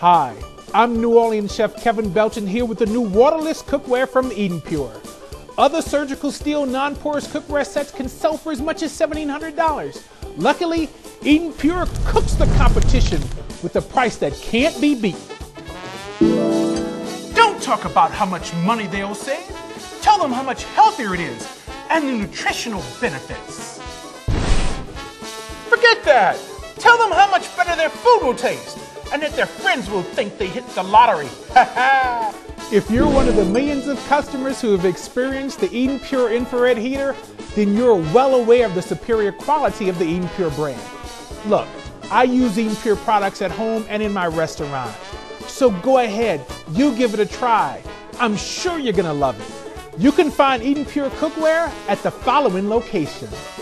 Hi, I'm New Orleans chef Kevin Belton here with the new waterless cookware from EdenPURE. Other surgical steel non-porous cookware sets can sell for as much as $1,700. Luckily, EdenPURE cooks the competition with a price that can't be beat. Don't talk about how much money they'll save. Tell them how much healthier it is and the nutritional benefits. Forget that. Tell them how much better their food will taste and that their friends will think they hit the lottery. If you're one of the millions of customers who have experienced the EdenPURE infrared heater, then you're well aware of the superior quality of the EdenPURE brand. Look, I use EdenPURE products at home and in my restaurant. So go ahead, you give it a try. I'm sure you're gonna love it. You can find EdenPURE Cookware at the following locations.